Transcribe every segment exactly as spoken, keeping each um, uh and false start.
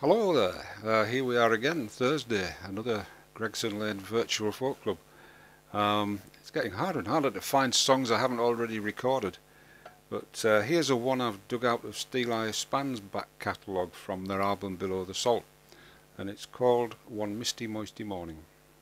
Hello there, uh, here we are again, Thursday, another Gregson Lane Virtual Folk Club. Um, it's getting harder and harder to find songs I haven't already recorded, but uh, here's a one I've dug out of Steeleye Span's back catalogue from their album Below the Salt, and it's called One Misty Moisty Morning.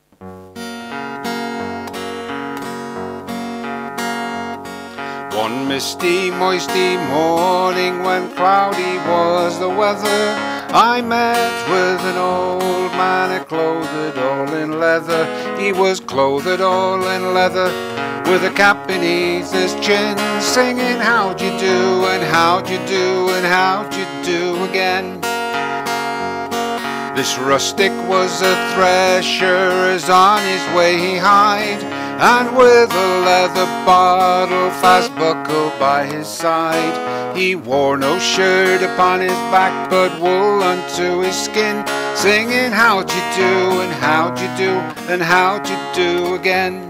One misty, moisty morning when cloudy was the weather, I met with an old man, clothed all in leather. He was clothed all in leather, with a cap beneath his chin, singing how'd you do, and how'd you do, and how'd you do again. This rustic was a thresher, as on his way he hied, and with a leather bottle fast buckled by his side. He wore no shirt upon his back, but wool unto his skin, singing how'd you do, and how'd you do, and how'd you do again.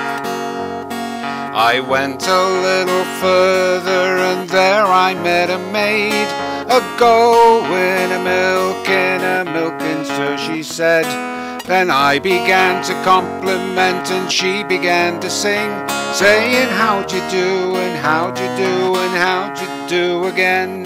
I went a little further, and there I met a maid, a-going a milking, a milking, sir, she said. Then I began to compliment, and she began to sing, saying how'd you do, and how'd you do, and how'd you do again.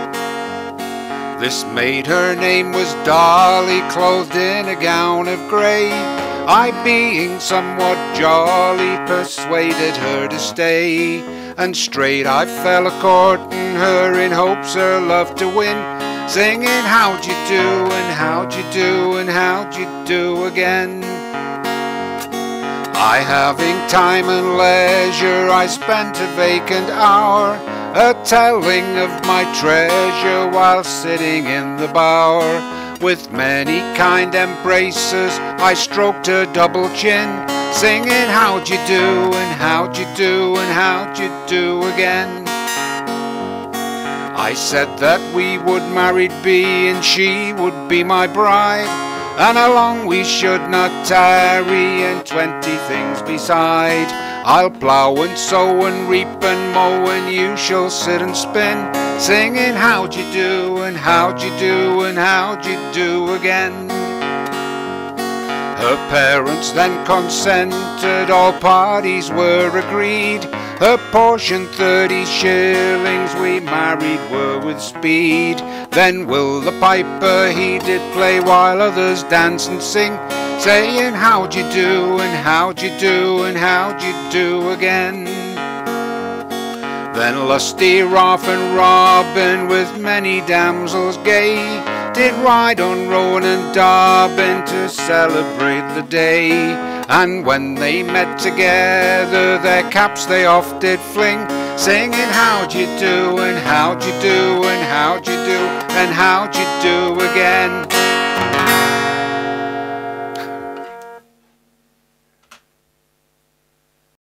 This maid, her name was Dolly, clothed in a gown of grey. I, being somewhat jolly, persuaded her to stay, and straight I fell a-courting her in hopes her love to win, singing how'd you do, and how'd you do, and how'd you do again. I, having time and leisure, I spent a vacant hour a-telling of my treasure while sitting in the bower. With many kind embraces I stroked her double chin, singing how'd you do, and how'd you do, and how'd you do again. I said that we would married be, and she would be my bride, and how long we should not tarry, and twenty things beside. I'll plough and sow and reap and mow, and you shall sit and spin, singing how'd you do, and how'd you do, and how'd you do again. Her parents then consented, all parties were agreed. Her portion thirty shillings, we married were with speed. Then Will the piper he did play, while others dance and sing, saying how'd you do, and how'd you do, and how'd you do again. Then lusty Rolf and Robin with many damsels gay did ride on Rowan and Dobbin to celebrate the day. And when they met together, their caps they oft did fling, singing how'd you do, and how'd you do, and how'd you do, and how'd you do again.